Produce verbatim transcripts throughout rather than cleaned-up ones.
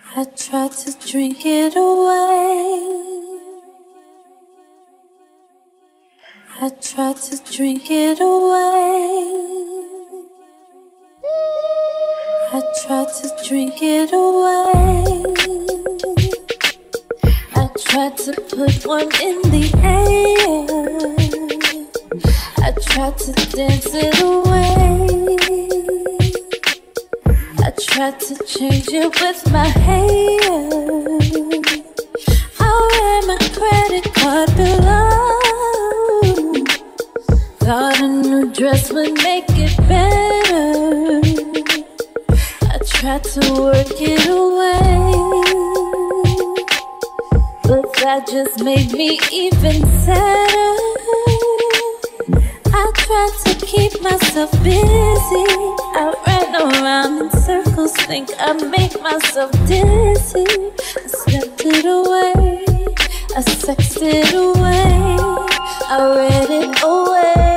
I tried to drink it away. I tried to drink it away. I tried to drink it away. I tried to put one in the air. I tried to dance it away. I tried to change it with my hair. I wear my credit card below. Thought a new dress would make it better. I tried to work it away, but that just made me even sadder. I tried to keep myself busy. I ran around in circles, think I make myself dizzy. I slept it away, I sexed it away, I read it away.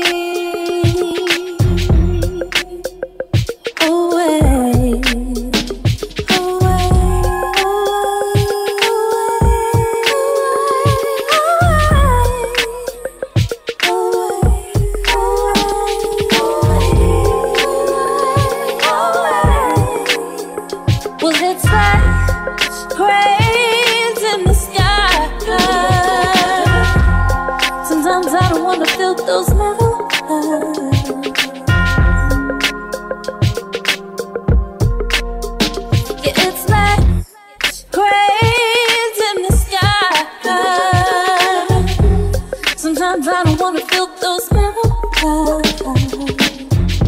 Those metal eyes. Yeah, it's like cranes in the sky. Sometimes I don't wanna feel those metal eyes.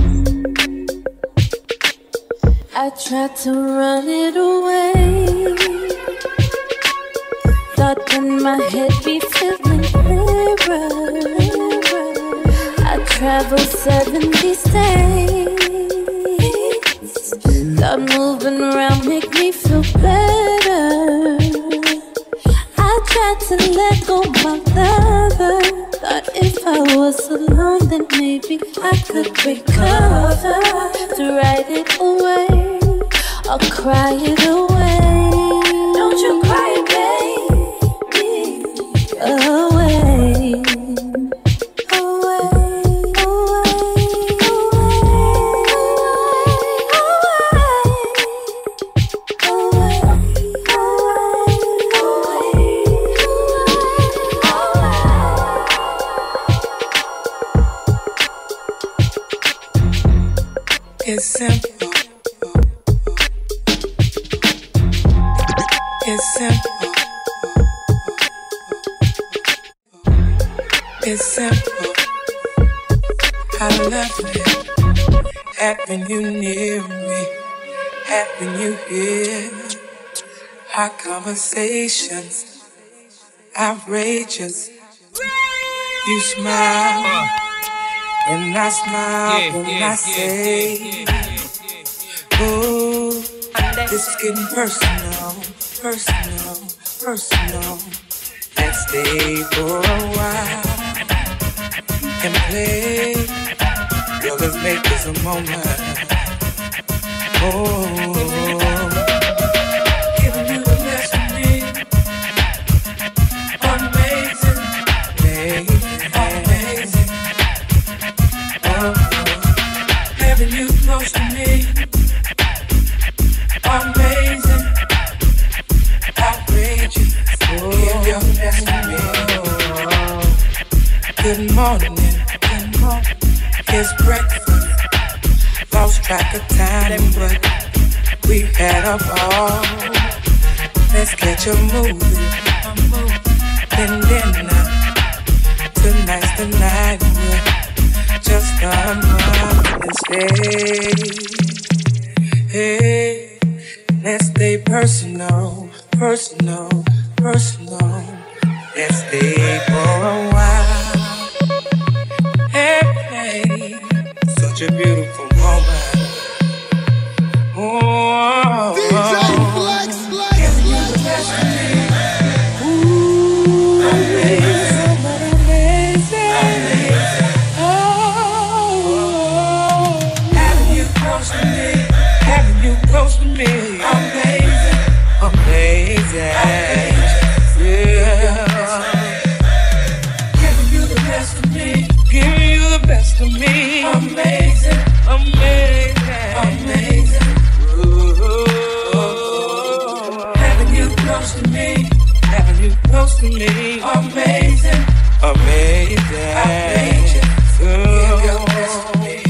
I tried to run it away. Thought in my head be feeling clearer. Travel seventy states. Thought moving around make me feel better. I tried to let go my lover. Thought if I was alone then maybe I could recover. To write it away or cry it away. Don't you cry, baby, away. It's simple. It's simple. It's simple. I love it. Having you near me, having you here. Hot conversations, outrageous. You smile. And I smile yeah, when yeah, I say, yeah, yeah, yeah. Ooh, this is getting personal, personal, personal. Let's stay for a while and play. Yo, let's make this a moment. Oh, giving you the best of me. Amazing, amazing, amazing. Having you close to me, amazing, outrageous. Give your best to me. Good morning, good morning. It's breakfast. Lost track of time, but we had a ball. Let's catch a movie, then dinner. Tonight's the night. Just come on and stay. Hey, let's stay personal, personal, personal. Let's stay for a while. Hey, hey, such a beautiful moment. Oh, D J Flex, Flex, giving you the best of me. Ooh, amazing, amazing, amazing. Having you close to me, amazing, to me. Amazing, amazing, amazing. Ooh, having you close to me, having you close to me. Amazing, amazing. Outrageous. Give your best to me.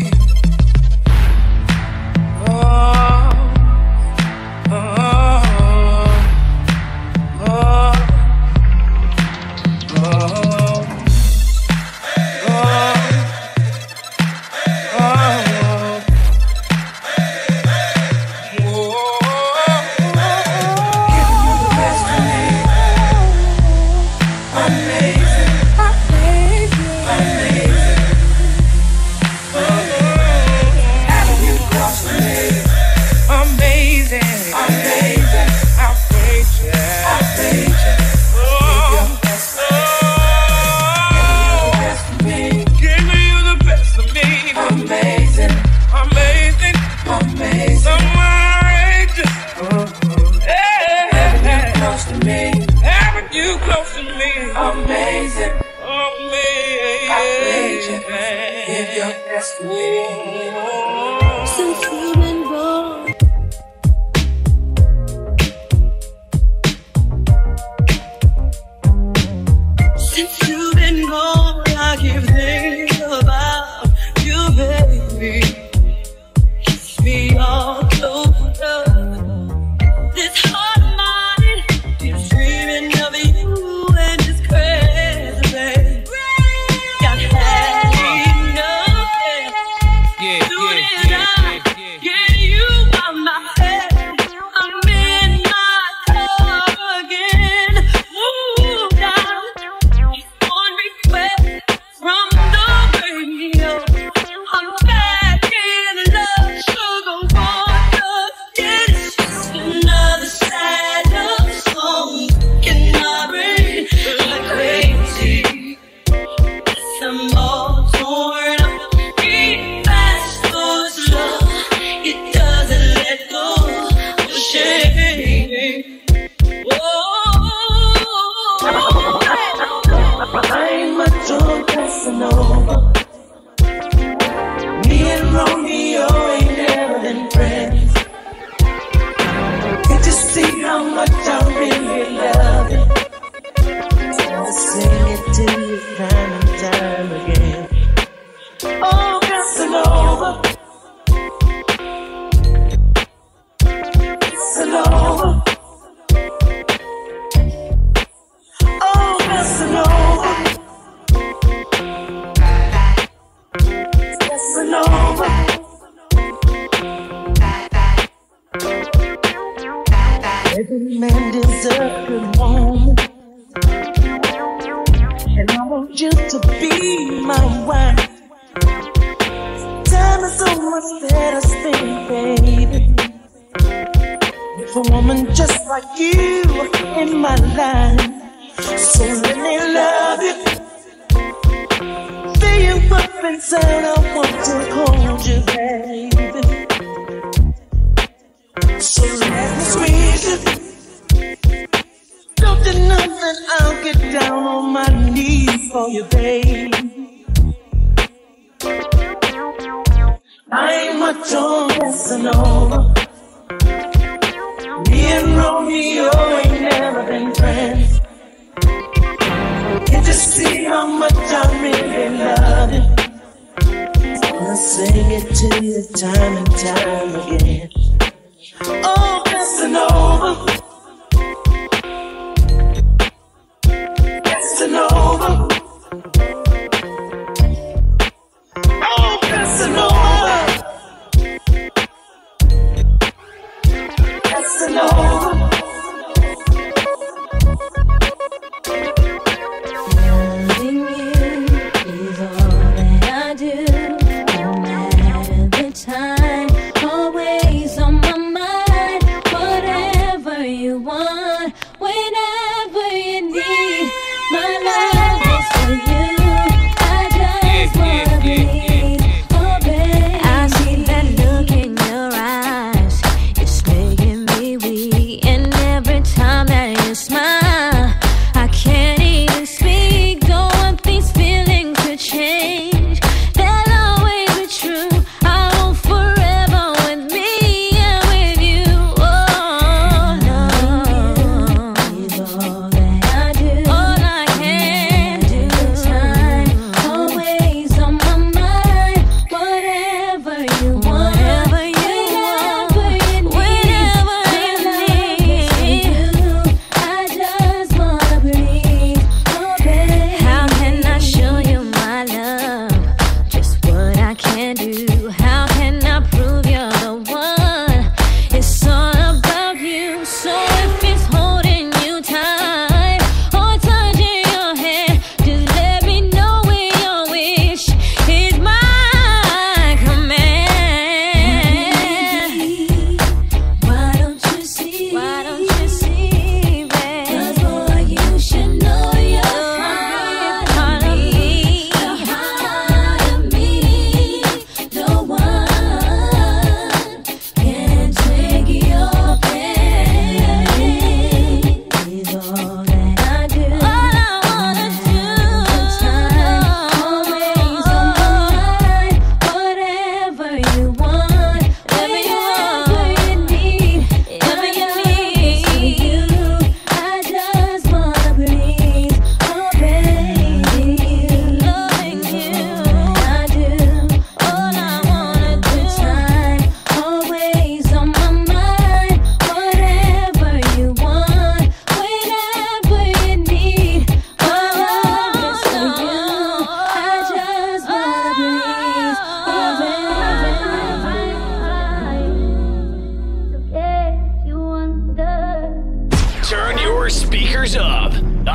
I see that look in your eyes. It's making me weak.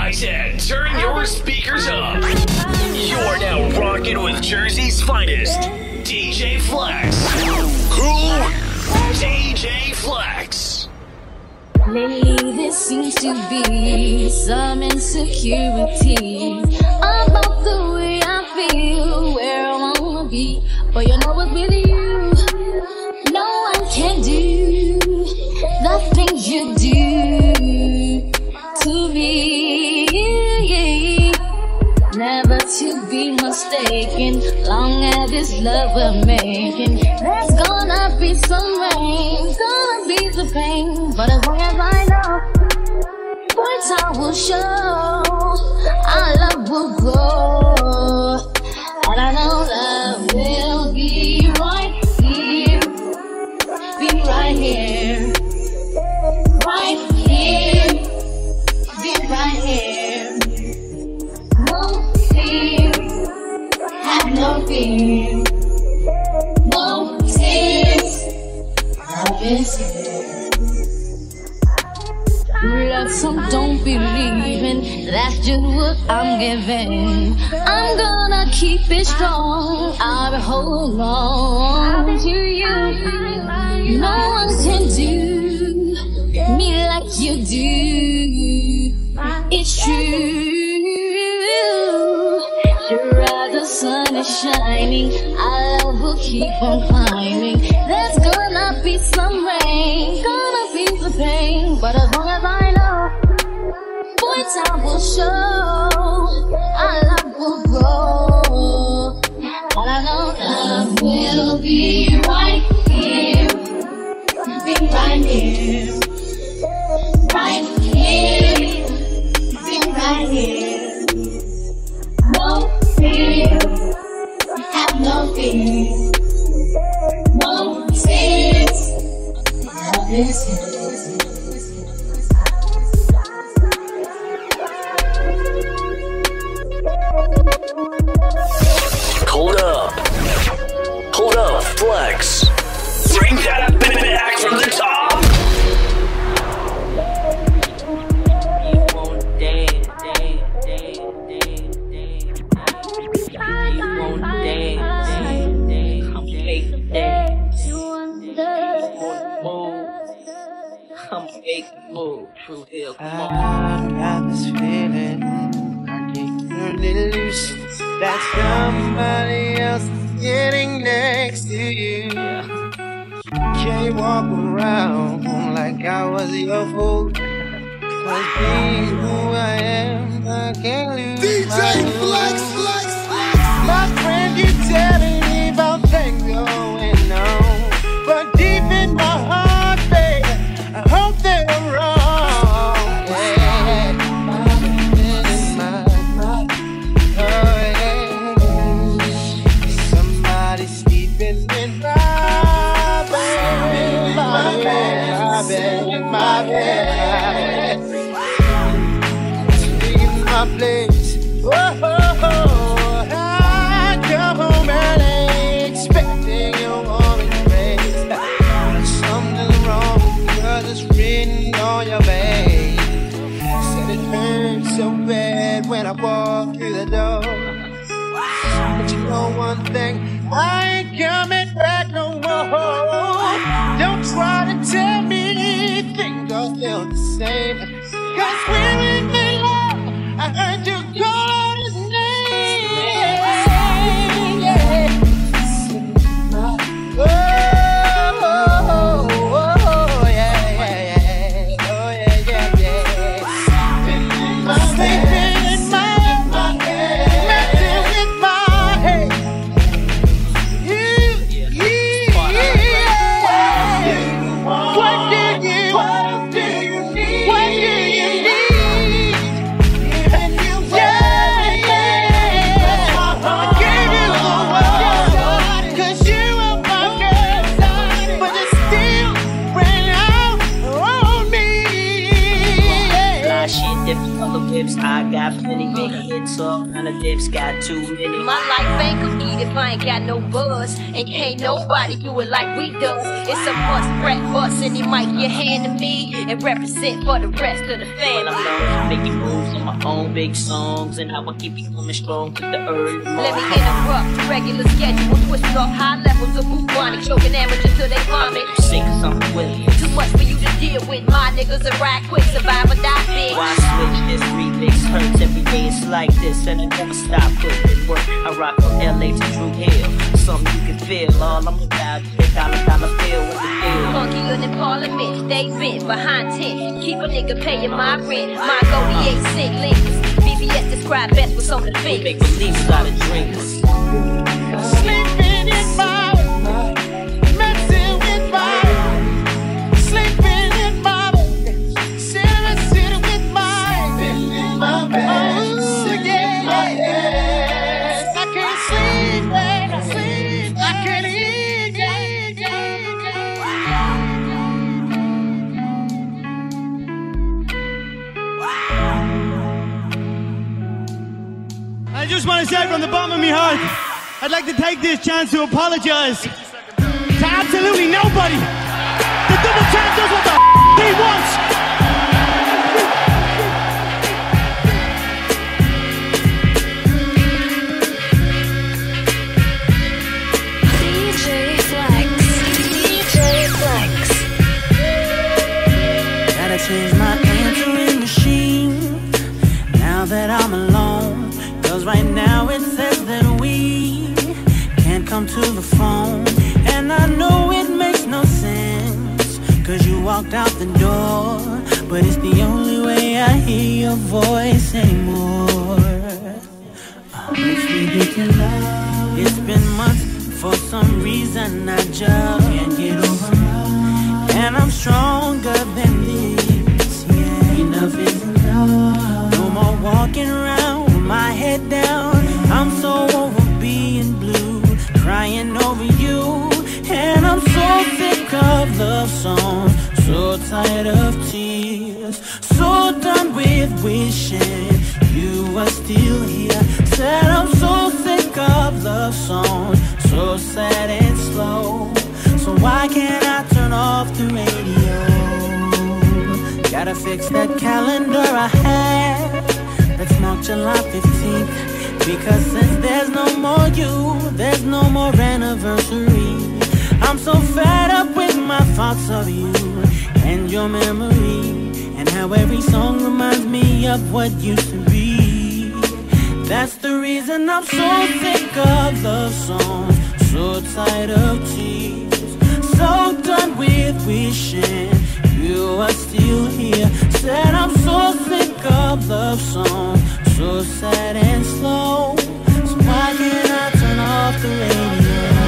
eyes and turn your speakers up. You're now rocking with Jersey's finest, D J Flex. Who? D J Flex. Lately there seems to be some insecurity about the way I feel, where I wanna be. But you know it's with you, no one can do the things you do to me. Never to be mistaken, long as this love we're making. There's gonna be some rain, gonna be the pain, but as long as I know, boy, time will show, our love will grow, and I know love will be right here, be right here, right here, be right here. No fear, have no fear, no tears, love is here. Love, some don't believe in, that's just what I'm giving. I'm gonna keep it strong, I'll hold on to you. No one can do me like you do, it's true. Sure as the sun is shining, our love will keep on climbing. There's gonna be some rain, gonna be the pain, but as long as I know, boy, time will show, our love will grow, and I know love will be right here, be right here, right here, be right here. No fear, have no fear, no tears, love is here. Hold up. Hold up, Flex. Bring that back from the top. I've got this feeling I can't turn it loose. That somebody else is getting next to you. Can't walk around like I was your fool. Cause being who I am, I can't lose. D J Flex, Flex, Flex. My friend, you telling me about things going on, but deep in my heart, baby, I hope they're wrong. My bed, in my place. Oh, oh, oh, I come home early, expecting your warm embrace. Something's wrong because it's written on your face. Said it hurt so bad when I walked through the door. But you know one thing, I ain't coming back no more. Don't try to tell me things are still the same. Cause we're in the love, I heard you call out his name. Yeah. Oh, oh, oh, oh, yeah, yeah, yeah. Oh, yeah, yeah, yeah. I'm sleeping in my head, messing with my head. You, you, yeah. What do you, what do you need? What do you need? chips. I got plenty big hits, all kind of dips, got too many. My life ain't complete if I ain't got no buzz. And can't nobody do it like we do. It's a must, Brett bust, and he might your hand to me and represent for the rest of the family. I'm known for making moves on my own big songs and how I keep you coming strong with the early morning. Let me interrupt the regular schedule, twisting off high levels of bubonic, choking amateurs till they vomit. Sing something with me. Too much for you to deal with. My niggas are ride quick, survive or die big. Why switch this remix? Hurts every day, it's like this, and I never stop putting in work. I rock from L A to Drew Hill. Something you can feel. All I'm about is dollar dollar feel with the deal. Funkier than Parliament, they been behind tent. Keep a nigga paying my rent. My goldie eight cent links. B B S describe best what's on the fence. Make believe a lot of drinks. Sleeping in my, messing with my, sleeping in my, sitting, sitting with my, in my bed, sitting in my head. I can't sleep when I sleep. I can't eat, eat, eat, I just want to say from the bottom of my heart, I'd like to take this chance to apologize to absolutely nobody. The double champ does what the f he wants. D J Flex, D J Flex. Gotta change my answering machine now that I'm alone. Cause right now it says that we can't come to the phone. And I know it makes no sense, cause you walked out the door. But it's the only way I hear your voice anymore. Oh, it's ridiculous. It's been months, for some reason I just can't get over it. And I'm stronger than this, yeah. Enough is enough. No more walking around with my head down. I'm so over being blue, crying over you. And I'm so sick of love songs, so tired of tears, so done with wishing you were still here. Said I'm so sick of love songs, so sad and slow. So why can't I turn off the radio? Gotta fix that calendar I had. Let's mark July fifteenth. Because since there's no more you, there's no more anniversary. I'm so fed up with my thoughts of you and your memory, and how every song reminds me of what used to be. That's the reason I'm so sick of love songs, so tired of tears, so done with wishing you are still here. Said I'm so sick of love songs, so sad and slow. So why can't I turn off the radio?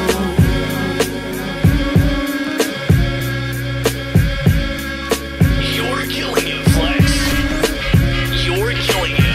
You're killing him, Flex. You're killing him.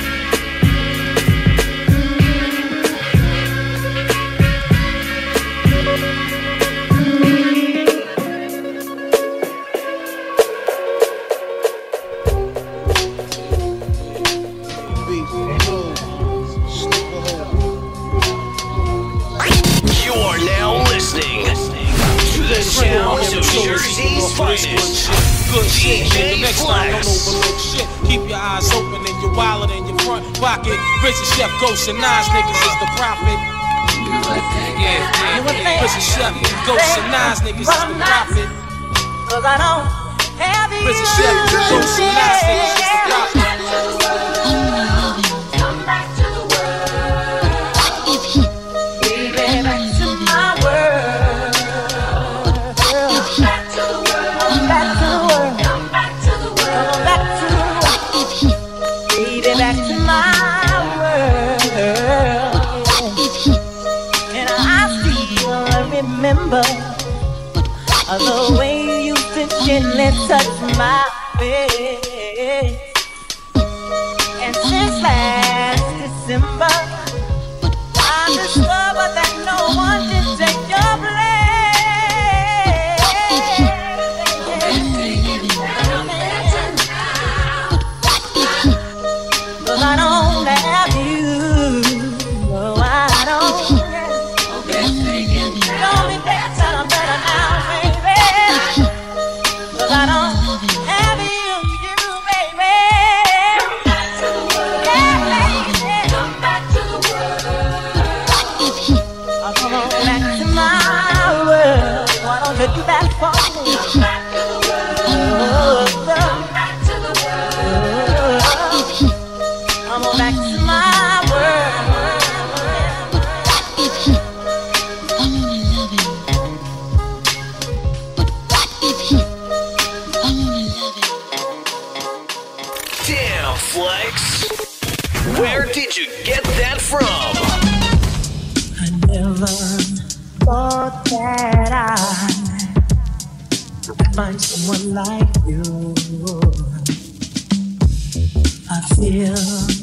You're now listening to the sounds of Jersey's finest. Good shit, D J nigga. Next time, don't Flex. overlook shit. Keep your eyes open and your wallet in your front pocket. Prison Chef, Ghost, and Nas niggas is the prophet. Yeah, yeah. Prison Chef, Ghost, and Nas niggas is the prophet. Cause I don't have you. Prison Chef, Ghost, and Nas niggas is the prophet. Come back to the world. Baby, back to my world. Come back to the world. Come back to the world. Come back to the world. Come back to the world. Baby, back to my world. And I still remember the way you used to gently touch my face. And since last December, I discovered that no one can take your place. that phone. Come on back to my world. Damn, Flex. Where did you get that from? I never thought that I'd find someone like you. I feel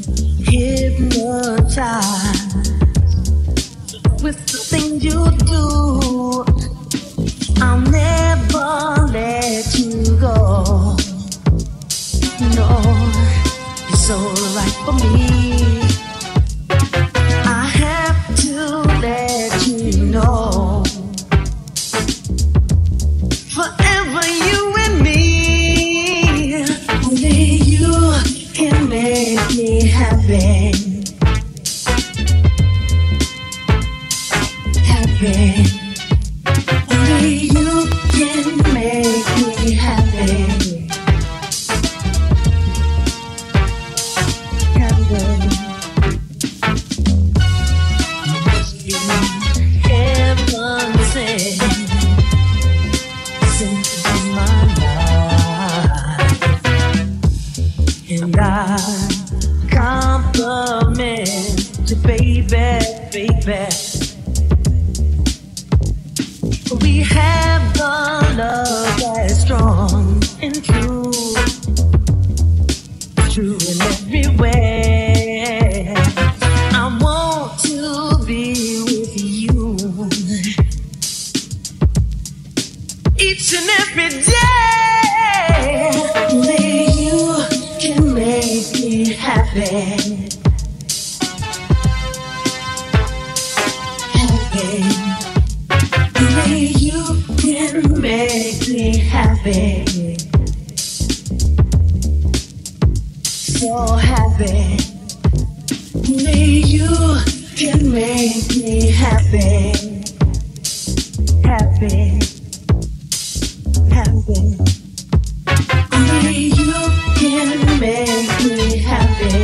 hypnotized with the things you do. I'll never let you go. No, you're so right for me. I have to let you know, forever you and me. Only you can make me happy, happy. Only you can make me happy. And I compliment you, baby, baby. We have the love that's strong and true, true in every way. I want to be with you each and every day. Only you can make me happy, happy. Only you can make me happy, so happy. Only you can make me happy, happy, happy. Only you can make me happy,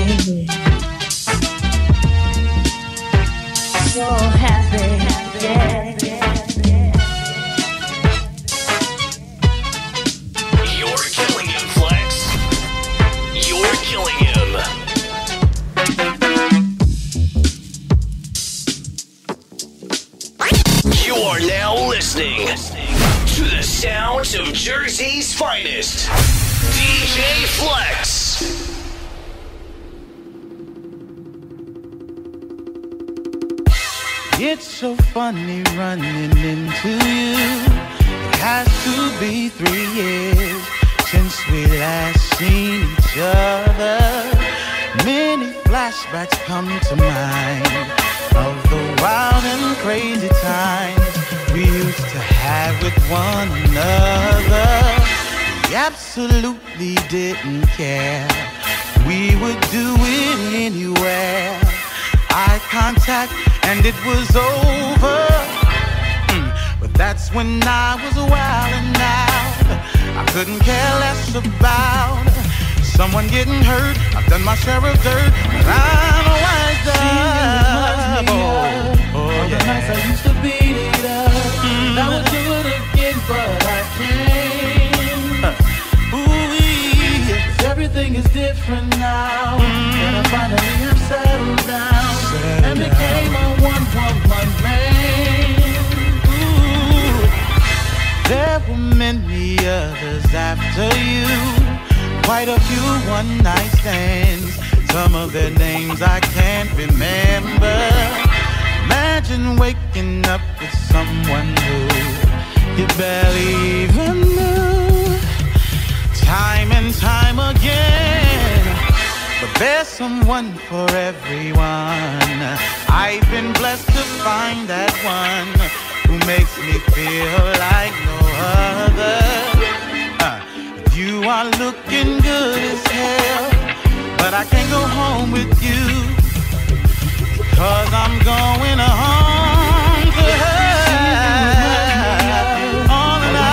so happy, yeah, yeah, yeah. You're killing him, Flex. You're killing him. You are now listening to the sounds of Jersey's finest, D J Flex. It's so funny running into you. It has to be three years since we last seen each other. Many flashbacks come to mind of the wild and crazy times we used to have with one another. We absolutely didn't care. We would do it anywhere. Eye contact and it was over. Mm, but that's when I was wild and out. I couldn't care less about someone getting hurt. I've done my share of dirt, but I'm wise up. Oh, oh yeah. The nights I used to beat it up. Mm. I would do it again, but I can't. Uh, ooh-wee. Everything is different now. Mm. And I finally have settled down. Settled and became down. A one-woman man. Ooh. There were many others after you. Quite a few one-night stands. Some of their names I can't remember. Imagine waking up with someone who you barely even knew. Time and time again. But there's someone for everyone. I've been blessed to find that one who makes me feel like no other. Uh, you are looking good as hell, but I can't go home with you, cause I'm going home to her all the night.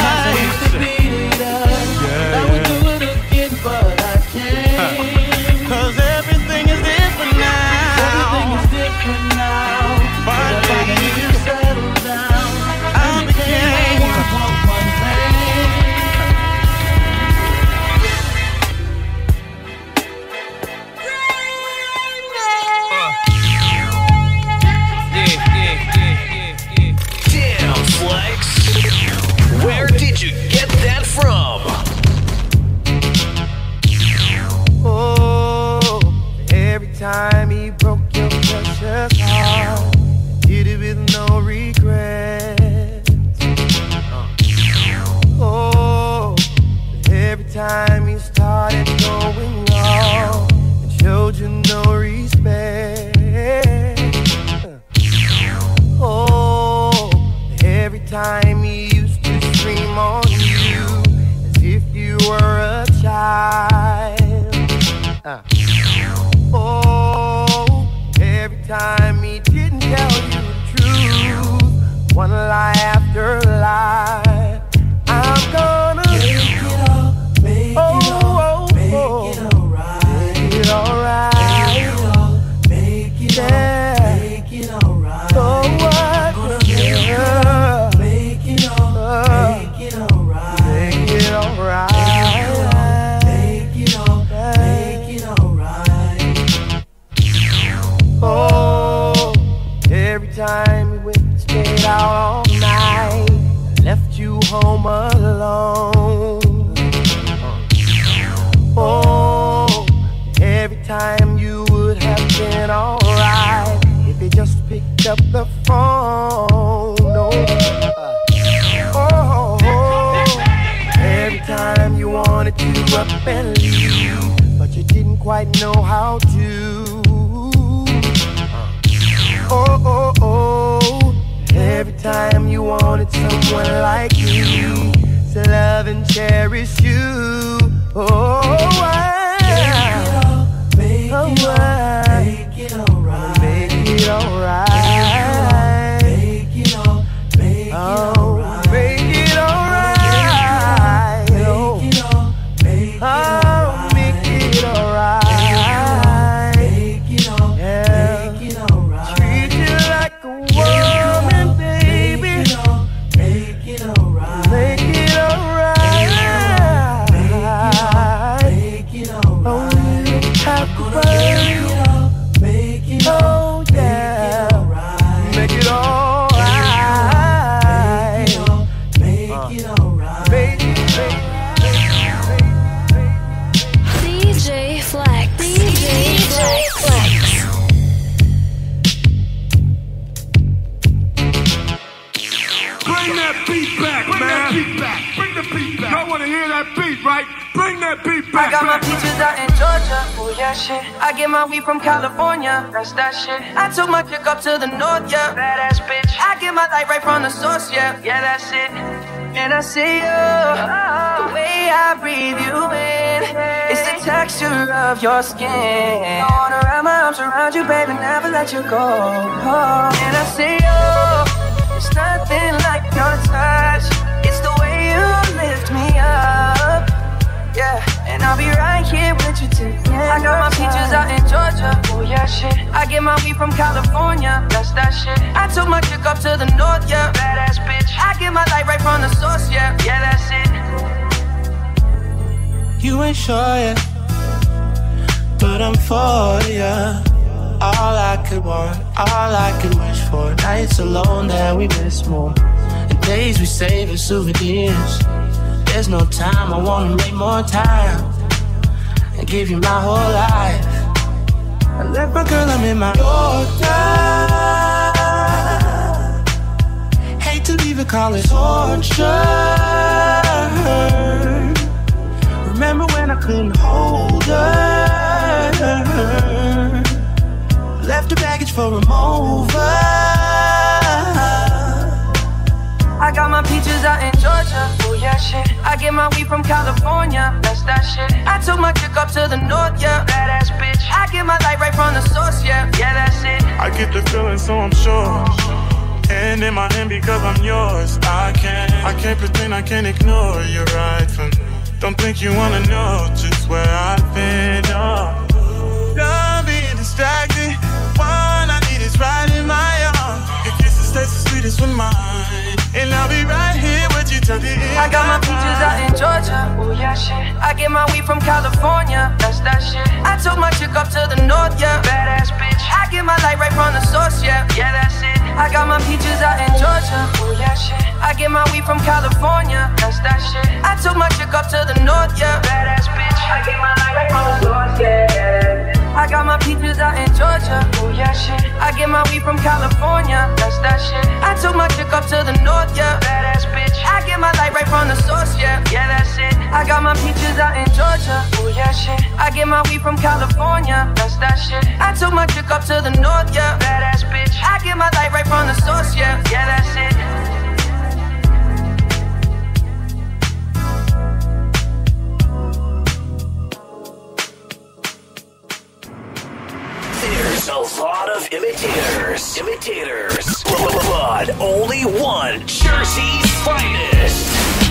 time you started going wrong and showed you no respect. Oh, every time he used to scream on you as if you were a child. Uh. Oh, every time he didn't tell you the truth, one lie after lie. I'm gonna make it all, make it all, make it alright, make it alright, make it all, make it all, make it alright. So what? Make it all, make it alright, make it alright, make it all, make it alright. Oh, every time we went and stayed out all night, left you home alone. Oh, every time you would have been alright if you just picked up the phone. No. Oh, every time you wanted to up and leave, but you didn't quite know how to. Oh, oh, oh. Every time you wanted someone like me to love and cherish you. Oh, I, make it all, make it all, make it alright, make it all, make it alright, make it alright, make it all, make it alright, make it alright, make it all, make it alright. Treat you like a woman, baby. Make it all, make it alright, make it alright, make it alright. Oh, you have to make it all, make it all, yeah, make it alright, make it alright, make it D J Flex, D J Flex. Bring that beat back, Bring man. That beat back. Bring the beat back. Y'all wanna hear that beat, right? Bring that beat back. I got my back. peaches out in Georgia, oh yeah shit. I get my weed from California, that's that shit. I took my chick up to the north, yeah, badass bitch. I get my light right from the source, yeah, yeah that's it. And I see you, the way I breathe you in, it's the texture of your skin. I wanna wrap my arms around you, baby, never let you go. Oh. And I see you. It's nothing like your touch. It's the way you lift me up. Yeah, and I'll be right here with you till the end. I got my peaches out in Georgia. Oh yeah, shit. I get my weed from California. That's that shit. I took my chick up to the north, yeah, badass bitch. I get my light right from the source, yeah, yeah, that's it. You ain't sure yet, but I'm for ya. All I could want, all I could wish for. Nights alone that we miss more, and days we save as souvenirs. There's no time, I wanna make more time and give you my whole life. I left my girl, I'm in my Yorker. Hate to leave it, call it torture. Remember when I couldn't hold her? Left the baggage for a mover. I got my peaches out in Georgia, oh yeah shit. I get my weed from California, that's that shit. I took my chick up to the north, yeah, badass bitch. I get my light right from the source, yeah, yeah that's it. I get the feeling so I'm sure, and in my hand because I'm yours. I can't, I can't pretend, I can't ignore you right from. Don't think you wanna know just where I've been, oh. Don't be distracted, one I need is right in my arms. Your kisses taste the sweetest with mine, and I'll be right here with you till the end. I got my peaches out in Georgia, oh yeah shit. I get my weed from California, that's that shit. I took my chick up to the north, yeah, badass bitch. I get my light right from the source, yeah, yeah that's it. I got my peaches out in Georgia, oh yeah shit. I get my weed from California, that's that shit. I took my chick up to the north, yeah, badass bitch. I get my light right from the source, yeah. I got my peaches out in Georgia, oh yeah shit. I get my weed from California, that's that shit. I took my chick up to the north, yeah, badass bitch. I get my light right from the source, yeah, yeah that's it. I got my peaches out Georgia, oh yeah shit. I get my weed from California, that's that shit. I took my chick up to the north, yeah, badass bitch. I get my light right from the source, yeah, yeah, that's it. There's a lot of imitators, imitators, but only one Jersey's finest.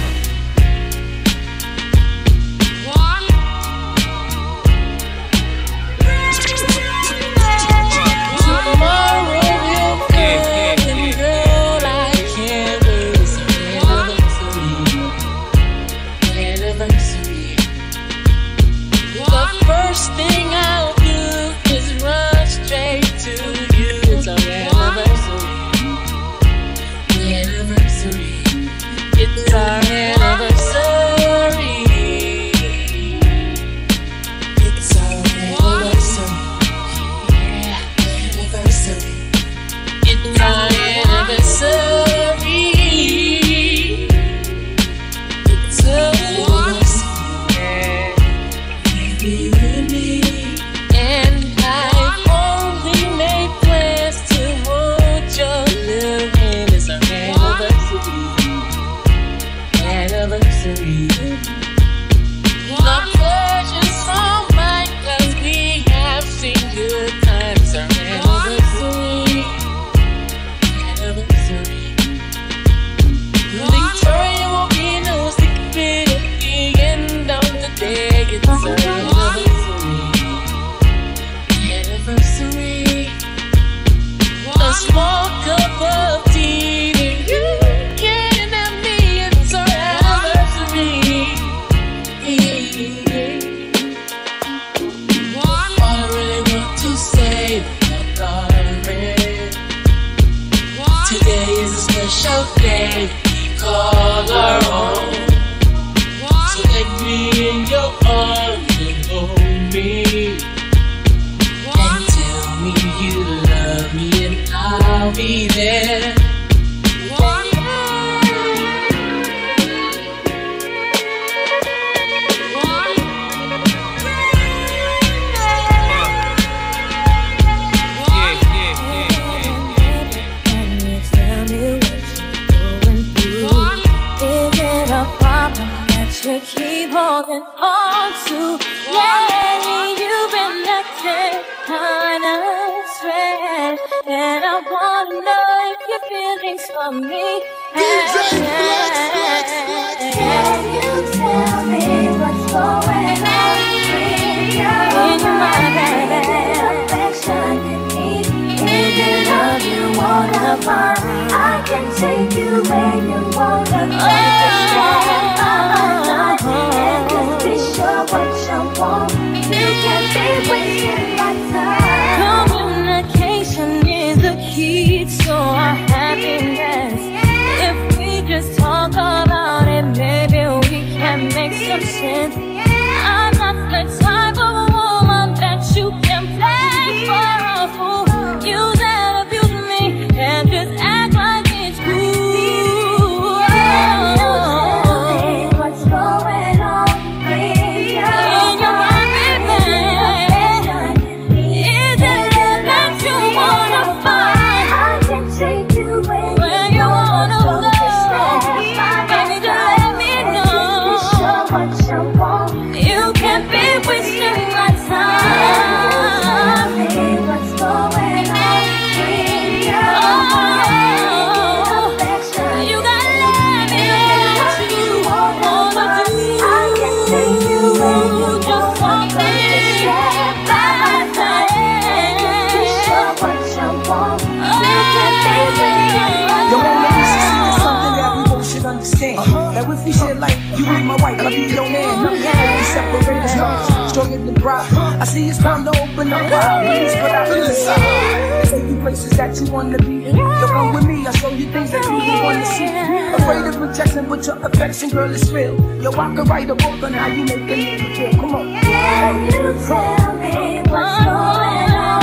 I see it's time to open up wide. Please put out the side. Take you places that you wanna be. You come with me, I'll show you things that you don't wanna see. Afraid of rejection, but your affection, girl, is real. Yo, I could write a book on how you make a nigga feel. Come on. Can you tell me what's going on?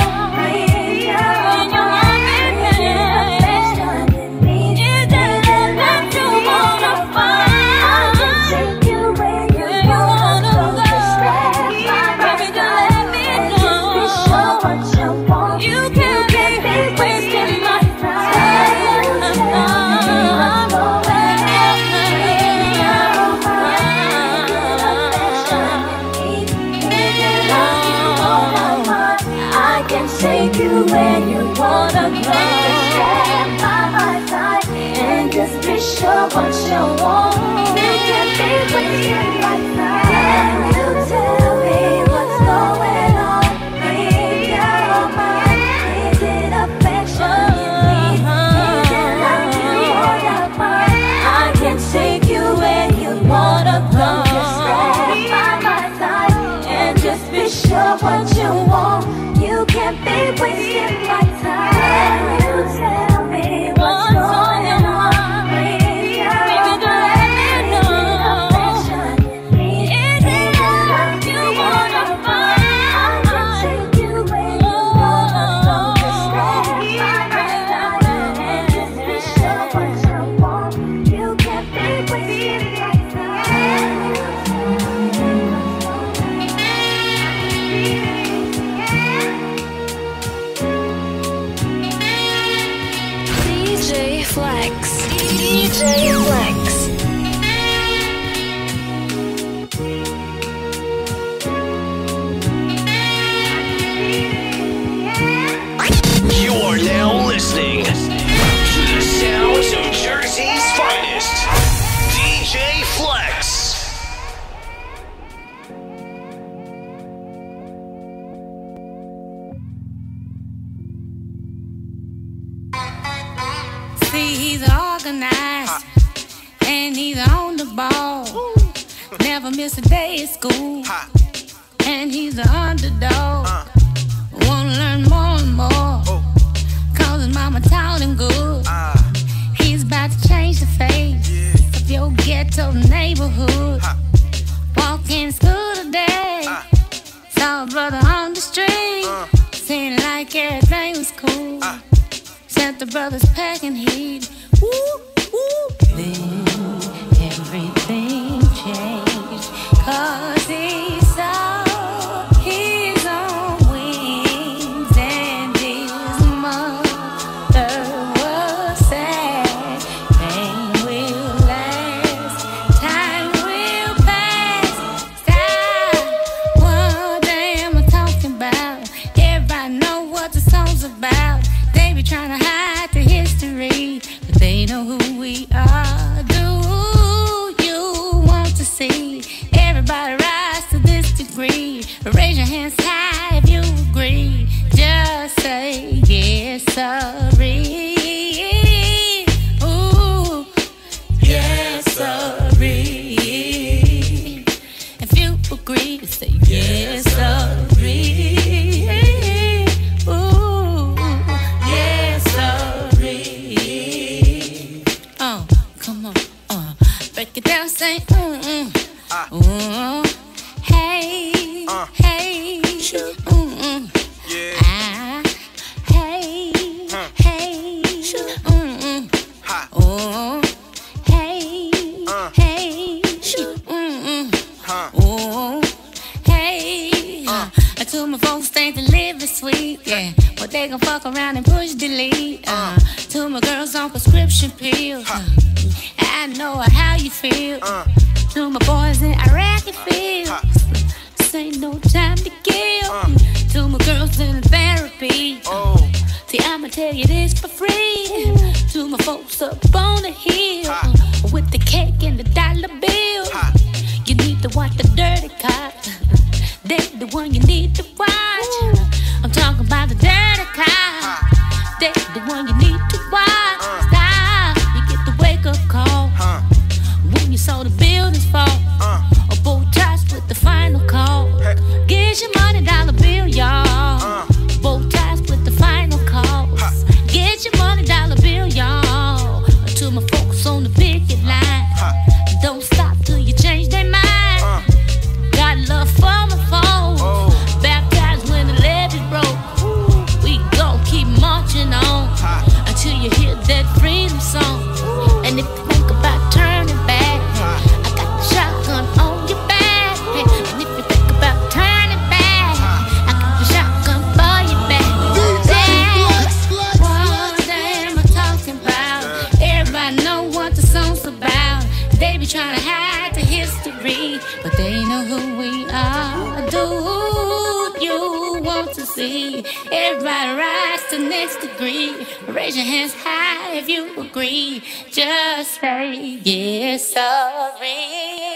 sure what you want. You can be wasting my time. Can you tell me what's going on? In your mind, is it affection you need? Is it like you wanna find? I can take you where you wanna go. Just stand by my side and just be sure what you want. You can't be wasting my time. Can you tell me what's going on? D J Flex. You're now listening to the sounds of Jersey's finest, D J Flex. See, he's organized and he's on the ball. Never miss a day at school. And he's the underdog. Wanna learn more and more. Cause his mama taught him good. He's about to change the face of your ghetto neighborhood. Walking school today, saw a brother on the street. Seemed like everything was cool. Sent the brothers packing heat. Woo, woo. Then everything changed. Cause he saw his own wings. And his mother was sad. Pain will last. Time will pass. Stop. What damn am I talking about? Everybody know what the song's about. They be trying to hide the history, but they know who we are. Do you want to see everybody rise to this degree? Raise your hands high if you agree. Just say yes, sorry. Ooh, yes, sorry. If you agree, say yes, sorry. Ooh, yes, sorry. Oh, come on, uh, break it down, say mm mm. Ooh, hey, Uh. hey, mm mm. Yeah. Ah, hey, Huh. hey, mm mm. Ha. Oh, hey, Uh. hey, mm mm. Huh. Oh, hey. Uh. I told my folks think the live is sweet, yeah. But they gon' fuck around and push delete. Uh. To my girls on prescription pills. Uh. I know how you feel. Uh. To my boys in Iraqi fields. Ha. This ain't no time to kill. Uh. To my girls in therapy. Oh. See, I'ma tell you this for free. To my folks up on the hill. Ha. With the cake and the dollar bill. Ha. You need to watch the dirty cop. They the one you need to watch. I'm talking about the dirty cop. They the one you need to watch. Stop. You get the wake up call Huh. when you saw the buildings fall. Uh. Or bow ties with the final call. Hey. Get your money dollar bill, y'all. Uh. Bow ties with the final calls. Ha. Get your money dollar bill, y'all. To my folks on the picket line. Ha. Don't stop till you change their mind. Uh. Got love for my phone. Oh. Baptized when the levee broke. We gon' keep marching on Ha. until you hear that freedom song. And if you think about turning back, I got the shotgun on your back. And if you think about turning back, I got the shotgun for your back. Dad, what am I talking about? Everybody know what the song's about. They be trying to hide the history, but they know who we are. Do you want to ecstasy. Everybody rise to the next degree. Raise your hands high if you agree. Just say yes, sorry.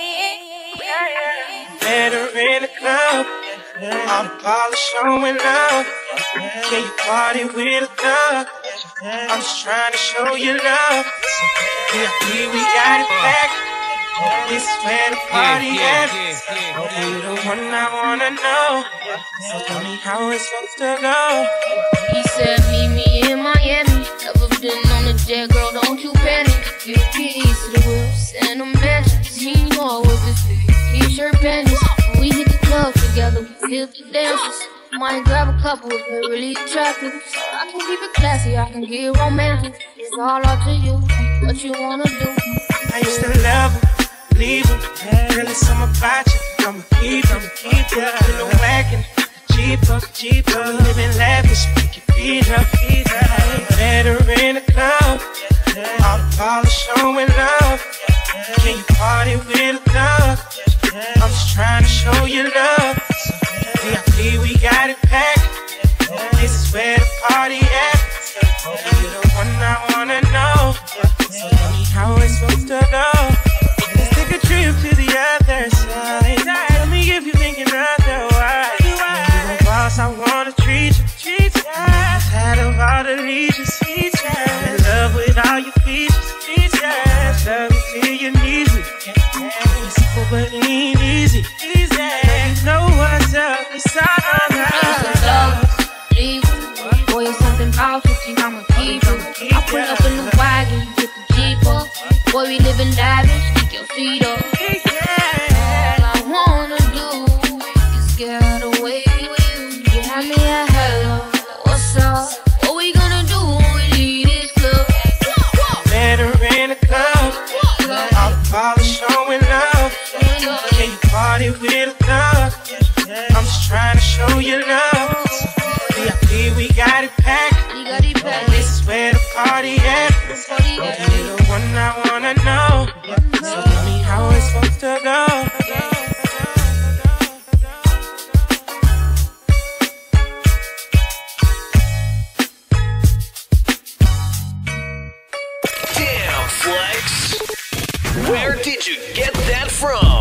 Better in the club, all the polish showing up. Can you party with a thug? I'm just trying to show you love. V I P, we got it back. This is where the party at. You're the one I wanna know. So tell me how it's supposed to go. He said meet me in Miami. Never been on a jet, girl, don't you panic. Get a piece of the world, send a message. He know with his t-shirt panties. When we hit the club together, we hit the dances. Might grab a couple if they're really attractive. So I can keep it classy, I can get romantic. It's all up to you, what you wanna do. I used to love him, leave him. Girl, it's something about you. I'ma keep, I'ma keep you. In the wagon, cheaper, cheaper. Living lavish, make your feet up, feet up. Better in the club, all the polish showing love. Can you party with a thug? I'm just trying to show you love. V I P, we got it packed. This is where the party at. You're the one I wanna know. So tell me how it's supposed to go. Let's take a trip to the other side. Tell me if you're thinking otherwise. You're a boss, I wanna treat you. Treat you. I'm tired of all the leisures. I'm in love with all your features. Features. Love you till you need me. It's simple but it ain't easy. Easy. You know what's up. It's all right. Leave. Boy, it's something about you, I'ma keep you. I pull up in the wagon, get the Jeep up. Boy, we living lavish, kick your feet up. All I wanna do is get away with you. You have me a hello, what's up? What we gonna do when we leave this club? Better in the club, all the polish showing love. Can you party with a thug? I'm just trying to show you love. V I P, we got it packed. This is where the party at. You're the one I wanna know. So tell me how it's supposed to go. Damn, Flex. Where did you get that from?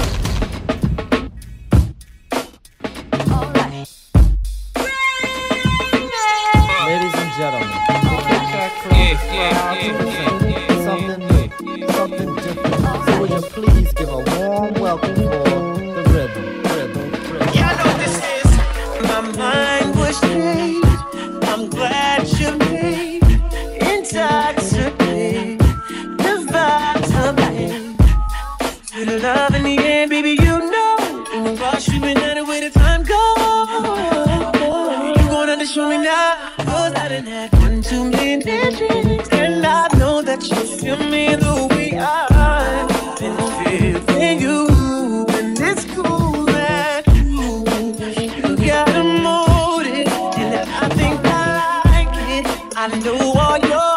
Ladies and gentlemen, yeah, yeah, yeah, yeah, something new, something different. So would you please give a warm welcome for the rhythm, rhythm, rhythm. Y'all know this is. My mind was changed. I'm glad you made intoxicated. The vibes are made. To the love in the end, baby, you know. In the rush, you've been at it where the time goes. You gonna have to show me now. Cause I done had one too many drinks. And I know that you feel me the way I've been feeling you. And it's cool that you, you got a motive. And I think I like it. I know all your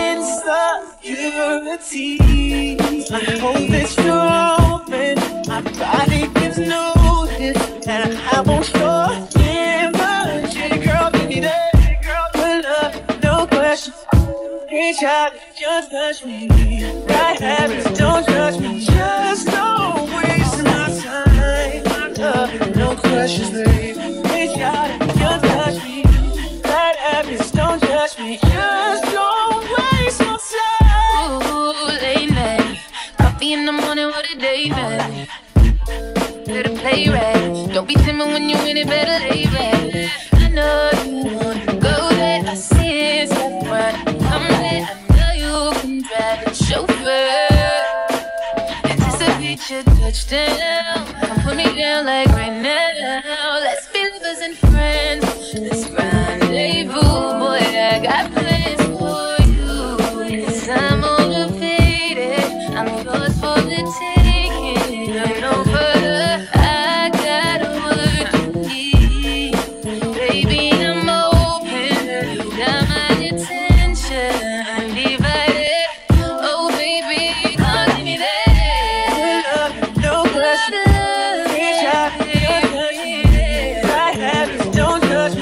insecurities. I hope that you're open. My body gives notice. And I won't show you. Girl, give me that. No question, reach out, just touch me. Right habits, don't judge me. Just don't waste my time. Uh, no questions, babe. Reach out, just touch me. Right habits, don't judge me. Just don't waste my time. Ooh, lady, coffee in the morning, what a day, baby. Better play right. Don't be timid when you in it, better lay back. I know you wanna go there. I see it's right. I'm there. I know you can drive the chauffeur. Anticipate your touchdown. Come put me down like right now. Let's be lovers and friends. Let's rendezvous, boy. I got plans for you. 'Cause I'm motivated. I'm yours for the taking. I'm no further. I got a word to keep. Baby, I'm open. You got my attention. Undivided. Oh, baby, come give me that. No question. Reach out, right habits, don't judge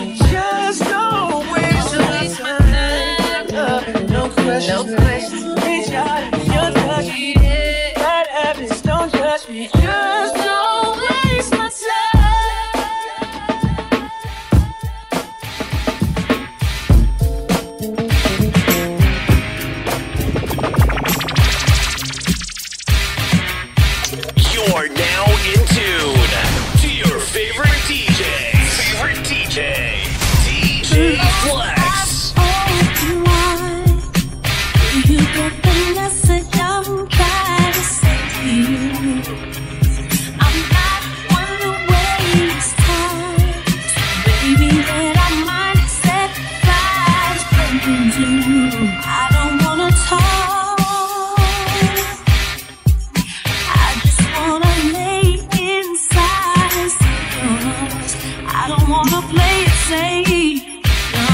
Just don't waste my You're now in tune to your favorite D J. Favorite D J. D J Flex. You get the message I'm trying to send to you. I'm not one to waste time. Baby, that I might set fires burning to. I don't wanna talk. I just wanna lay inside yours. I don't wanna play it safe. No.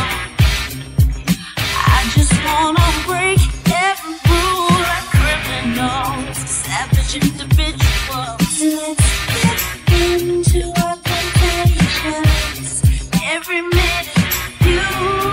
I just wanna break every rule like criminals, savage individuals. Let's get into our temptations. Every minute you.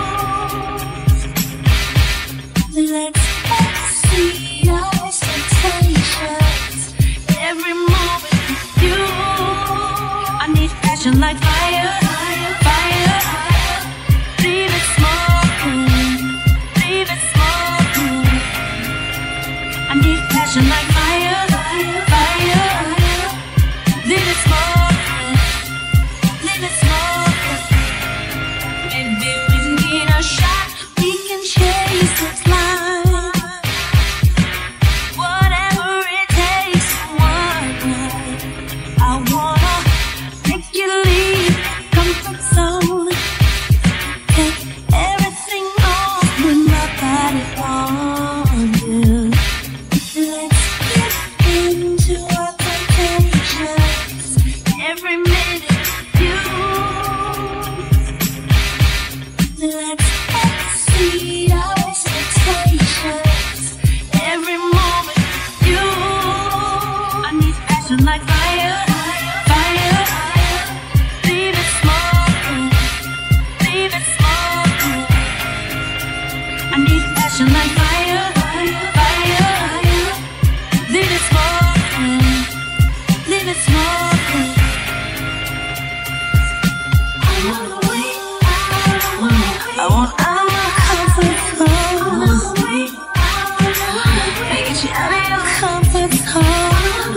Let's see our temptations. Every moment you. I need passion like fire, fire. Leave it smoking, leave it smoking. I need passion like fire, fire. Leave it smoking, leave it smoking. Maybe we need a shot, we can chase the climb. Whatever it takes, one night. I wanna make you leave comfort zone. Take everything off with my body on you. Let's get into our temptations. Every minute you. Let's exceed our expectations. Every moment you. I need passion like fire, fire. Leave it smoking, leave it smoking. I need passion like fire, fire. Leave it smoking, leave it smoking. I wanna wait, I want out of my comfort zone. Make you out of your comfort zone.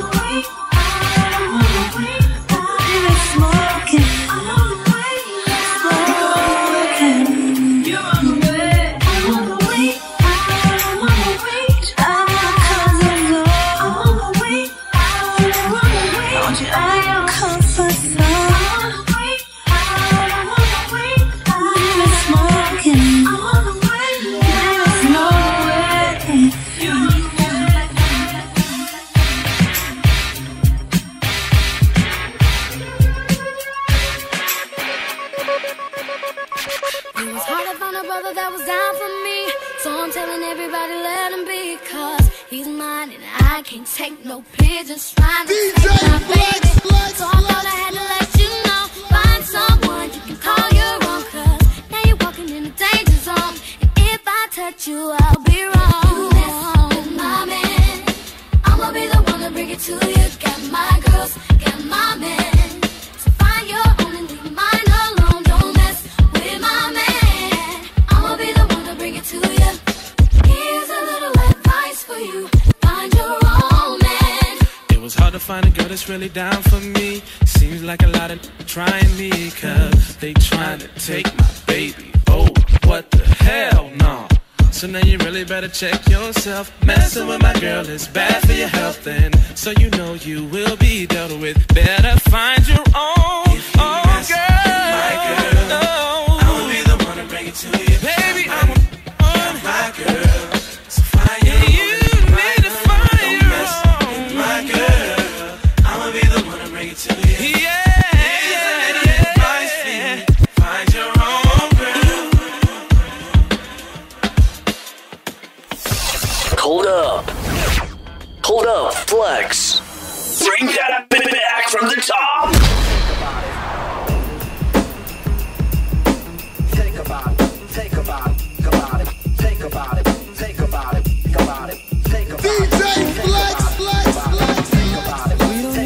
Leave it smoking, smoking. You're on the way. I wanna wait, I wanna wait out of my comfort zone. I wanna wait, I wanna wait. I want you out of your comfort zone. Leave it smoking. Leave it smoking. It was hard to find a brother that was down for me, so I'm telling everybody let him be, cause he's mine and I can't take no pigeons trying to take my baby. So I thought I had to let you know, find someone you can call your own, cause now you're walking in the danger zone, and if I touch you I'll be wrong. You mess with my man, I'ma be the one to bring it to you. Got my girls, got my men, so find your own and leave mine alone. Don't mess with my man, I'ma be the one to bring it to you. Here's a little advice for you, find your own man. It was hard to find a girl that's really down for me. Seems like a lot of trying me, cause they trying to take my baby. Oh, what the hell, no. So now you really better check yourself. Messing with my girl is bad for your health, and so you know you will be dealt with. Better find your own, if you own mess girl. With my girl, oh, I'ma be the one to bring it to you. Baby, I'm a one, my girl. So find your yeah, own. You need to find don't your mess own. With my girl, I'ma be the one to bring it to you. Yeah, yeah, yeah, yeah. Find your own girl. Hold up. Hold up, Flex. Bring that back from the top. Think about it. Think about it. Think about it. Think about it. Think about it. Think about it. Think about it. D J Flex, Flex, Flex. Think about it.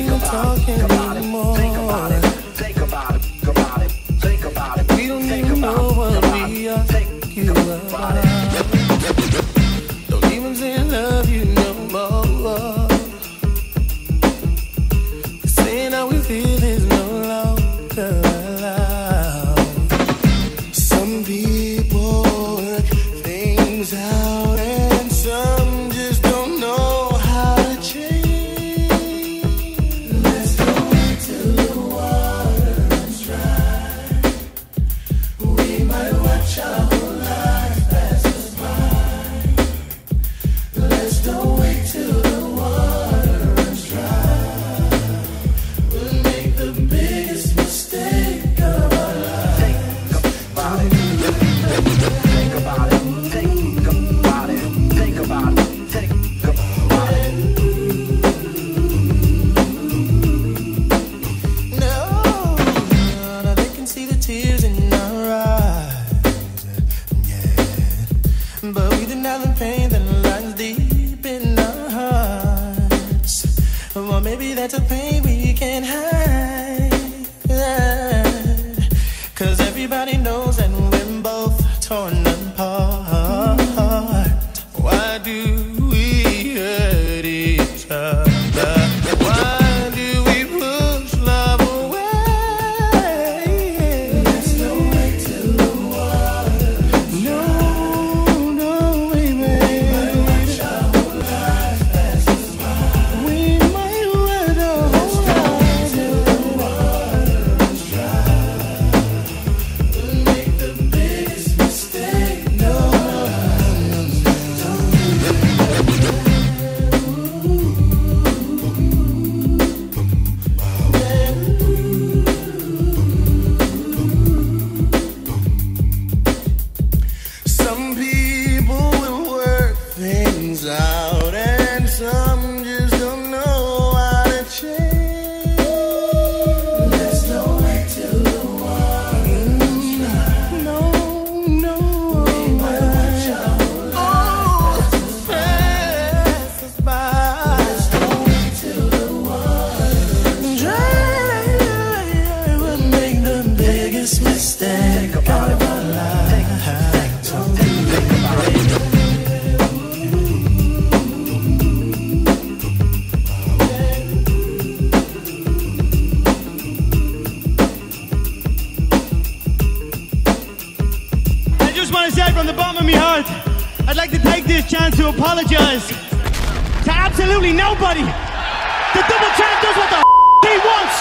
can't hide that. Cause everybody knows that we're both torn apart. Why do we hurt each other? Why do we push love away? There's no way to the water. No, no way, baby. We might watch our whole life pass us by. We might let our whole life till the water's dry. We'll make the biggest mistake. No, some people will work things out, and some just don't know how to change. There's no way till the water's dry. No, no. We might watch our whole life pass us by. There's no way till the water's dry. We'll make the biggest mistake of our life. I just want to say from the bottom of my heart, I'd like to take this chance to apologize to absolutely nobody. The double champ does what the f he wants.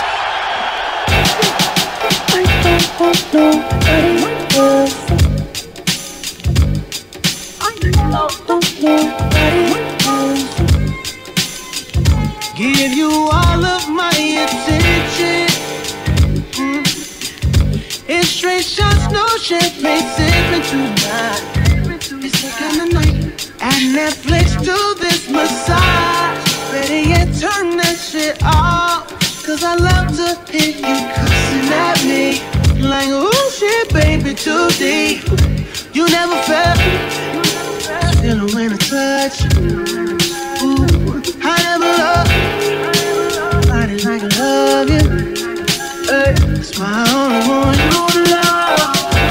Give you all of my attention. Mm. It's straight shots, no champagne sipping tonight. It's the kind of night at Netflix, do this massage. Better yet, turn that shit off. Cause I love to hear you cussing at me. Like, oh shit, baby, too deep. You never felt this feeling when I touch you. Ooh, I never loved nobody like I love you. Hey, it's my only one you to love.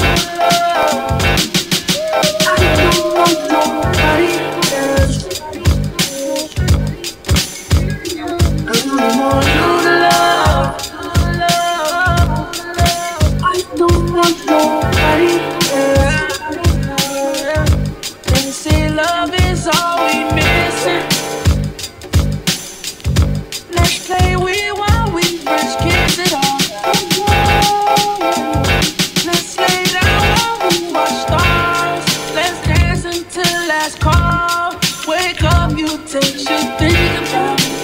I don't want nobody else. I only want you to love. I don't want nobody else. They say love is all we missing. Let's play we while we first kiss it all. Let's lay down while we watch stars. Let's dance until last call. Wake up, you take your think about me.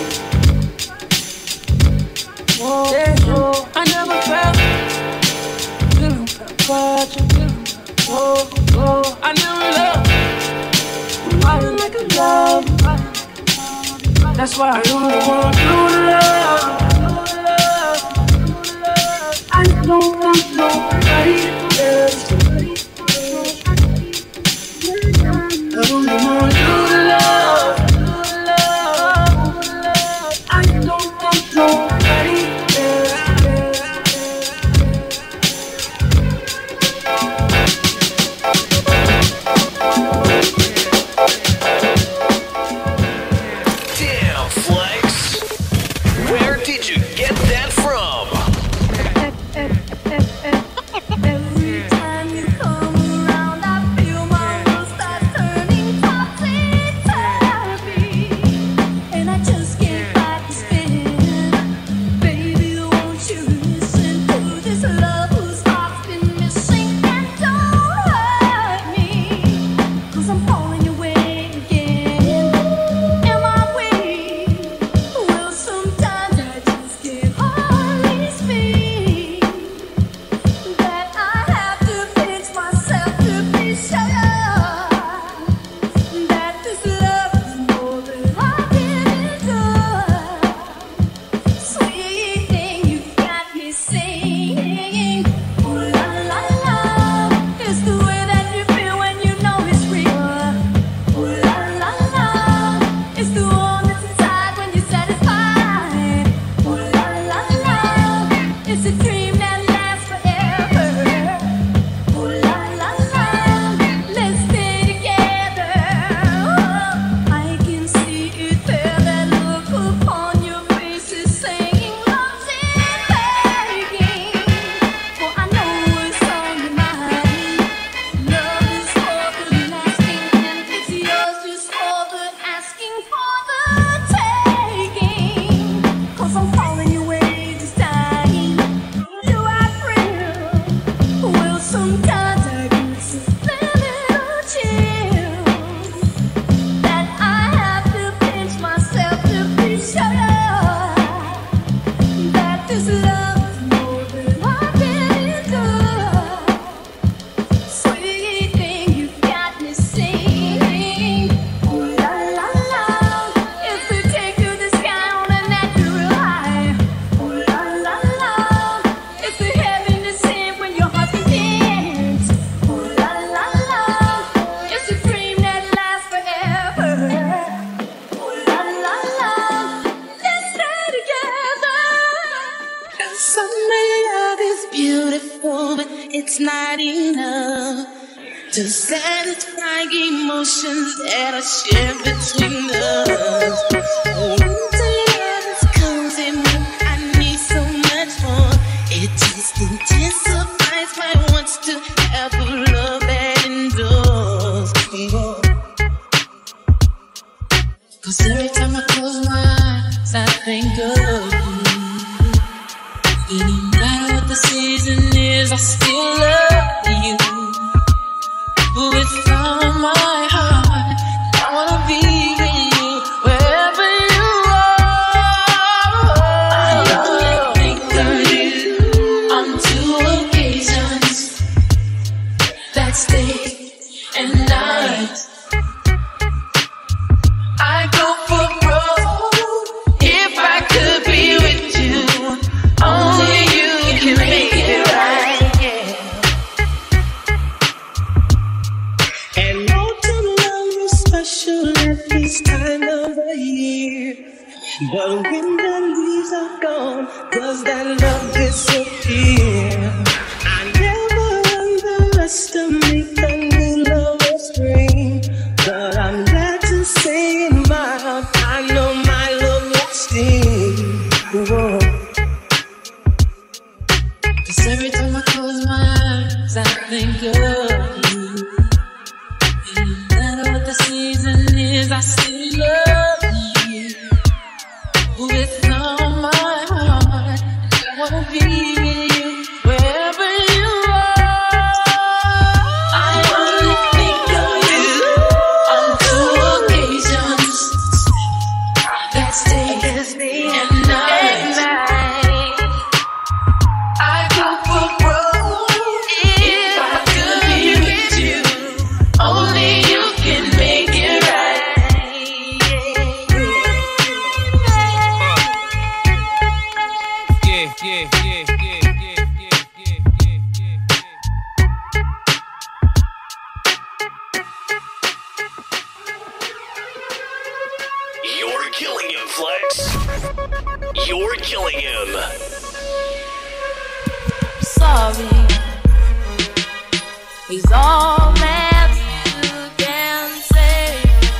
Whoa, yeah, I never felt feeling about you. Whoa, whoa, I never loved nobody like I love. That's why I only want you to love. I don't want nobody else. I only want you to love. I don't want nobody else. Damn, Flex. Where It's not enough to satisfy emotions that I share between us. Oh, to love is counting me, I need so much more. It just intensifies my wants to have a love that endures. Cause every time I close my eyes, I think of you. And no matter what the season is, I still love you. With all my heart, I wanna be with you wherever you are. I only think of you on two occasions, that's day and night. I go for broke if I could be with you. Only you can make it right, yeah. And no to love is special at this time of the year. But when the leaves are gone, does that love disappear? I never underestimate the new love of spring, but I'm glad to say in my heart, I know my love will sting. Whoa. Cause every time I close my eyes, I think of you. And no matter what the season is, I still love you. With all my heart, I wanna be with you wherever you are. I only think of you on two occasions, that's day and night. I go for broke if I could be with you. Only you can make it right. Yeah, yeah, yeah, yeah, yeah, yeah, yeah, yeah, yeah. You're killing him, Flex. You're killing him. Sorry, he's all that you can say.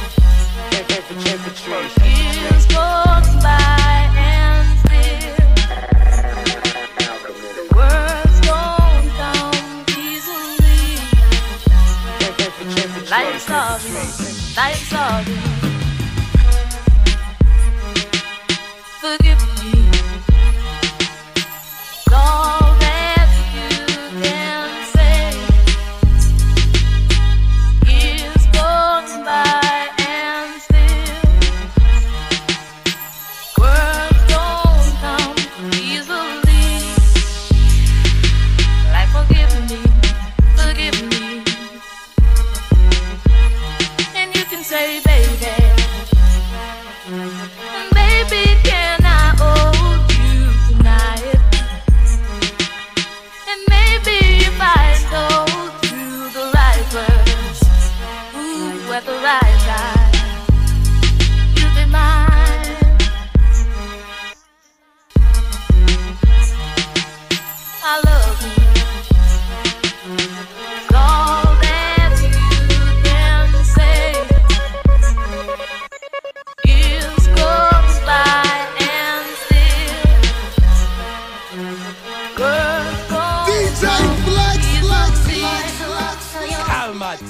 Years goes by and still the words don't come easily. Like sorry, like sorry. Forgive me. It's all that you can say. Years goes by and still words don't come easily. Like forgive me, forgive me. And you can say, baby, baby, can I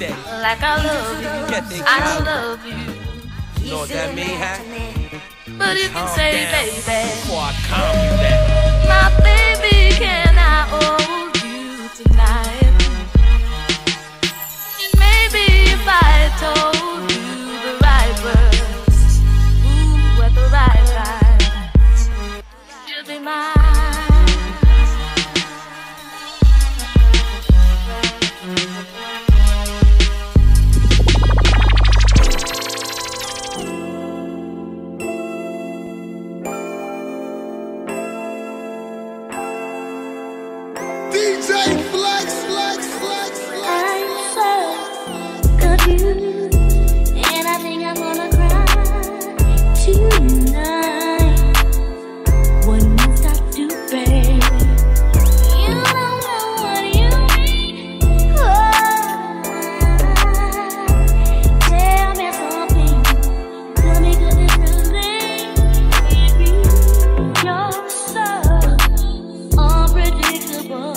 steady. Like I love you, Get the I crowd. love you. You know what that mean, huh? But you can Calm say, down baby, before I calm you down. my baby, can I hold you tonight? And maybe if I told you the right words, ooh, at the right time, you'd be mine. D J Flex, Flex, Flex, Flex. I'm so confused, and I think I'm gonna cry tonight. What must I do, babe? You don't know what you mean. Oh, tell me something. Tell me good it's nothing. Baby, you're so unpredictable.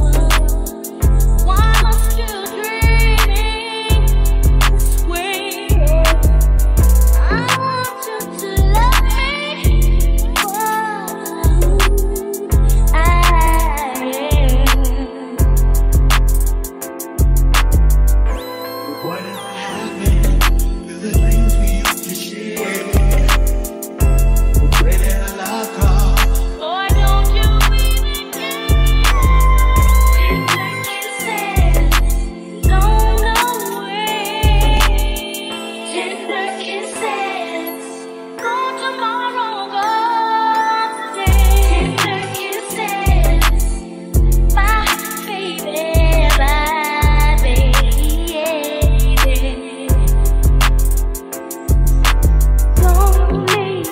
Why must you dream this way? I want you to love me for who I am. Whatever happened to the dreams we used to share? Where did our love go? Boy, don't you even care. Tender kisses, don't know where. Tender kisses, go tomorrow, go today. Tender kisses, my baby, my baby. Don't leave.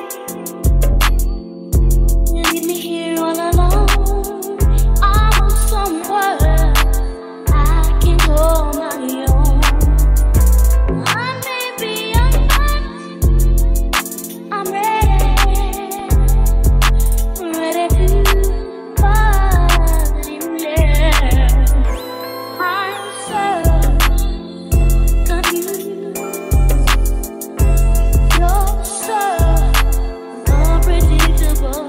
You leave me here all alone. I want somewhere I can call my own. I may be young, but I'm ready, ready to fall in love. I'm so confused. You're so unpredictable.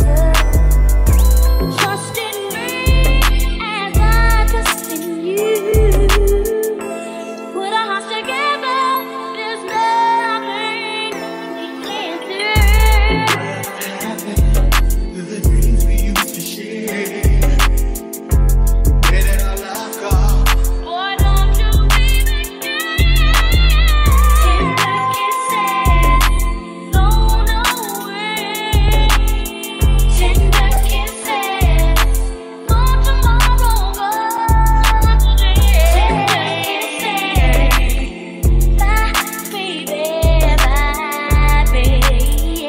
Trust in me as I trust in you. Put our hearts together, there's nothing we can't do. Happened to the dreams we used to share? Where did our love go? Boy, don't you even care. Tender kisses, don't know where. Tender kisses, go tomorrow, go today. Tender kisses, my baby, my baby.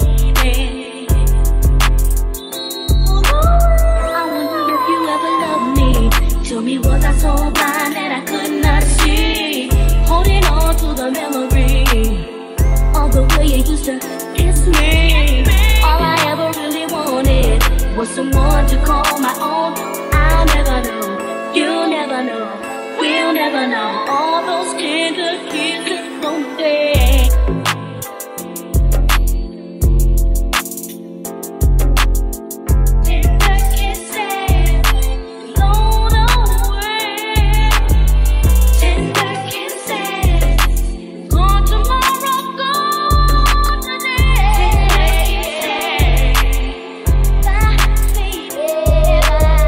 I wonder if you ever loved me. Tell me, was I so blind that I could not see? Holding on to the memory of the way you used to kiss me. All I ever really wanted was someone to call my own. I'll never know, you'll never know, we'll never know. All those tender kisses don't stay. Tender kisses, don't know where. Tender kisses, gone tomorrow, gone today. My baby,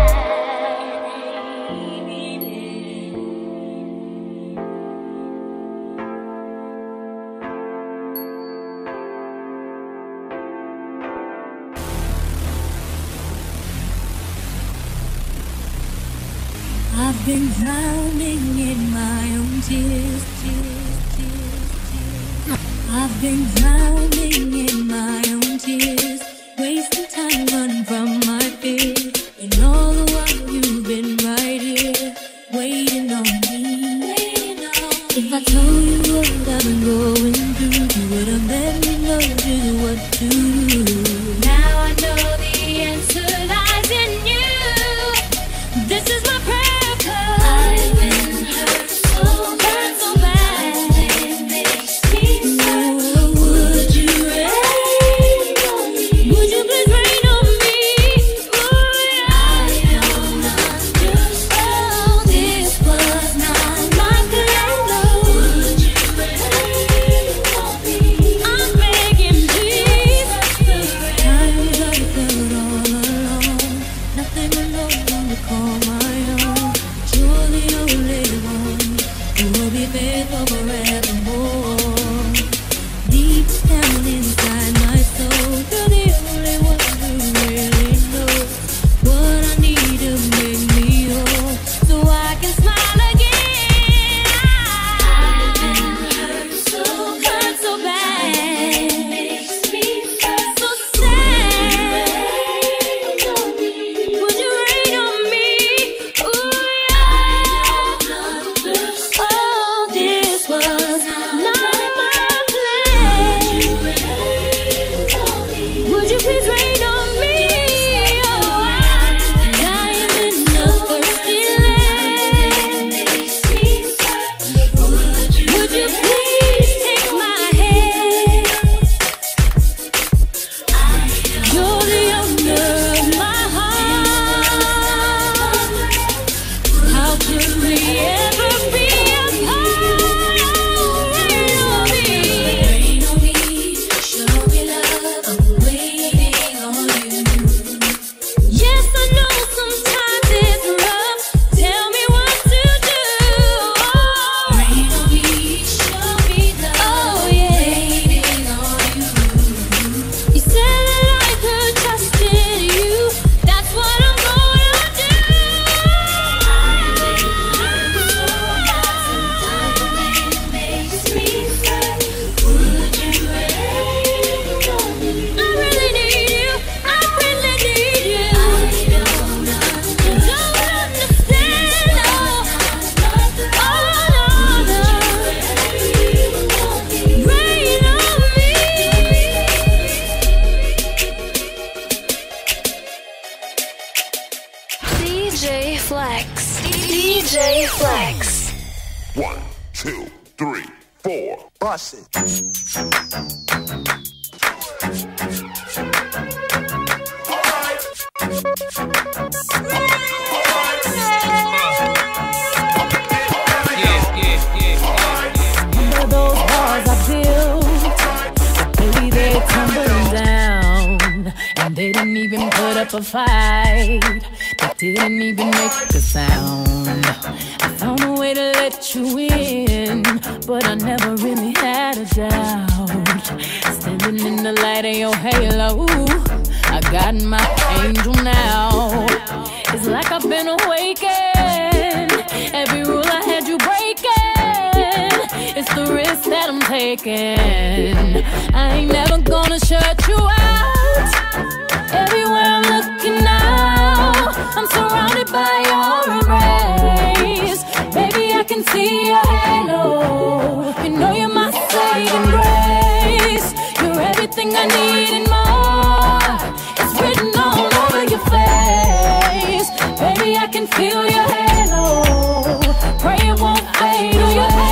I've been drowning in my own tears, tears, tears, tears. I've been drowning in my own tears, wasting time running from my fears. And all the while you've been right here, waiting on me. Waiting on me. If I told you what I've been going through, you would have let me know just what to do. Now I know the answer lies in you. This is my prayer. I've been hurt so bad. J Flex. D J Flex. One, two, three, four. Bust it. Remember those walls I built? Baby, they're tumbling down. And they didn't even put up a fight. They didn't even make a sound. I found a way to let you in, but I never really had a doubt. Standing in the light of your halo, I got my angel now. It's like I've been awakened. Every rule I had you breaking. It's the risk that I'm taking. I ain't never gonna shut you out. Everywhere I'm looking now, I'm surrounded by your embrace. Baby, I can see your halo. You know you're my saving grace. You're everything I need and more. It's written all over your face. Baby, I can feel your halo. Pray it won't fade away.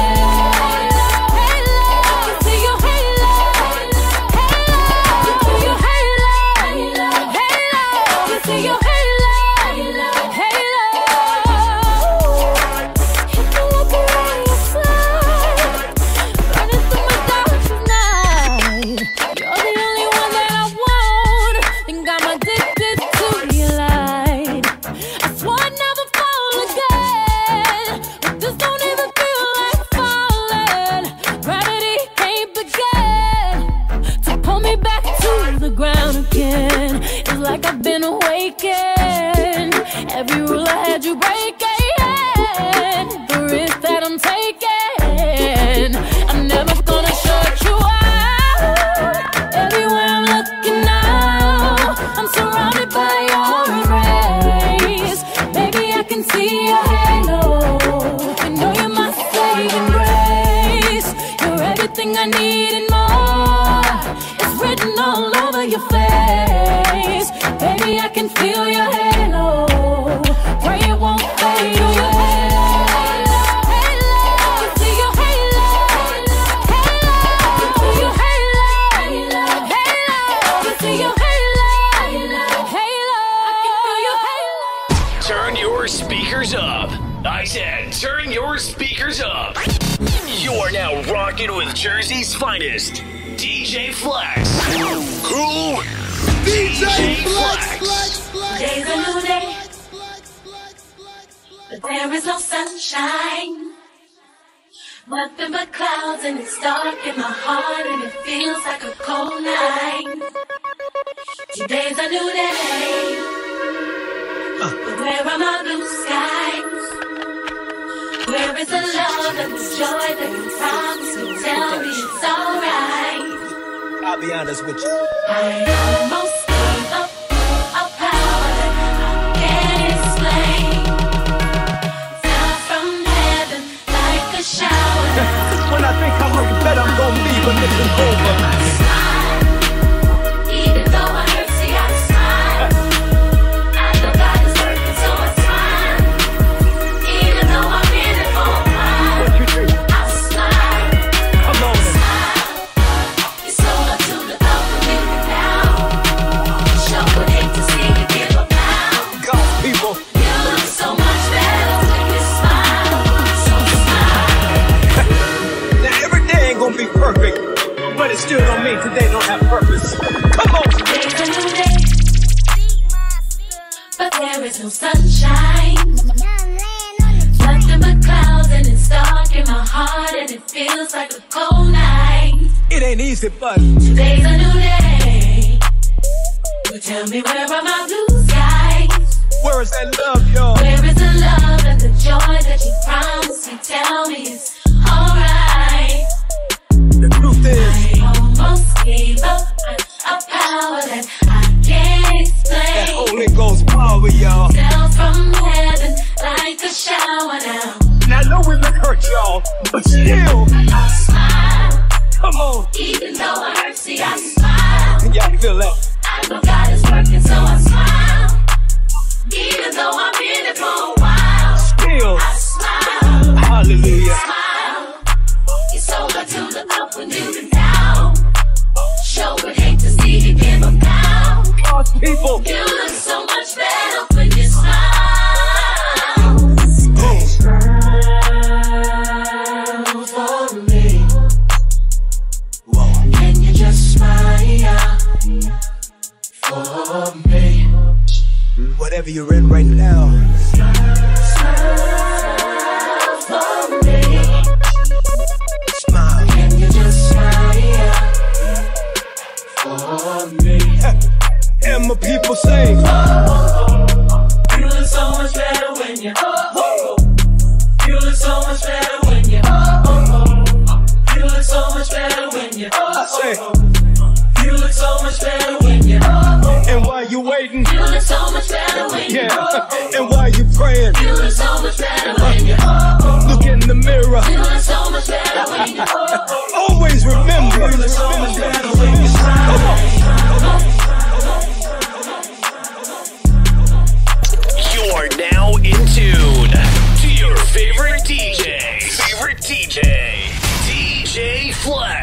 Like I've been awakened. Every rule I had you breaking. The risk that I'm taking, I'm never gonna shut you out. Everywhere I'm looking now, I'm surrounded by your embrace. Baby, I can see your halo. You know you're my saving grace. You're everything I need and more. It's written all over your face. Baby, I can feel your halo. Pray it won't fade away. See your halo, halo. See your halo, halo. See your halo, halo. I can feel your halo. Turn your speakers up. I said, turn your speakers up. You're now rocking with Jersey's finest, D J Flex. Who? D J Flex. Today's a new day, but there is no sunshine. Nothing but clouds, and it's dark in my heart, and it feels like a cold night. Today's a new day, but where are my blue skies? Where is the love and the joy that you promised me? Tell me it's alright. I'll be honest with you. I almost gave up a power that I can't explain. Fell from heaven like a shower. When I think I'm looking better, I'm gonna leave a little over. I smile, even though I hurt, see I smile. I know God is working, so I smile. Even though I'm in it for a while, I smile. Come on. Smile. It's so much to the thought of me now. Sure would hate to see you give up now. God's people. You look so much better when you smile. So smile. Now every day ain't gonna be perfect, but it still don't mean today don't have purpose. Come on. Today's a new day, but there is no sunshine. Nothing but clouds, and it's dark in my heart, and it feels like a cold night. It ain't easy, but today's a new day. But tell me, where are my blue skies? where is that love, y'all? Where is the love and the joy that you promised me? Tell me it's alright. The truth is, I almost gave up a power that I can't explain. that Holy Ghost power, y'all. Fell from heaven like a shower now. Now I know we look hurt, y'all, but still, I smile. Come on. Even though I hurt, see I smile. Can y'all feel that? I know God is working, so I smile. Even though I'm in it for whatever you're in right now. Smile for me. Smile. Can you just smile for me? And my people say, oh, oh, oh. You look so much better when you oh, oh, oh. You look so much better when you oh, oh, oh. You look so much better when you oh, oh, oh. You look so much better when you oh, oh. And while you waiting, you look so much better when you yeah. oh, oh. And while you praying, you look so much better when you oh, oh. Look in the mirror, you look so much better when you oh, oh. Always remember, you look so much better when you smile. Come on. You're now in tune to your favorite D J. Favorite D J. D J Flex.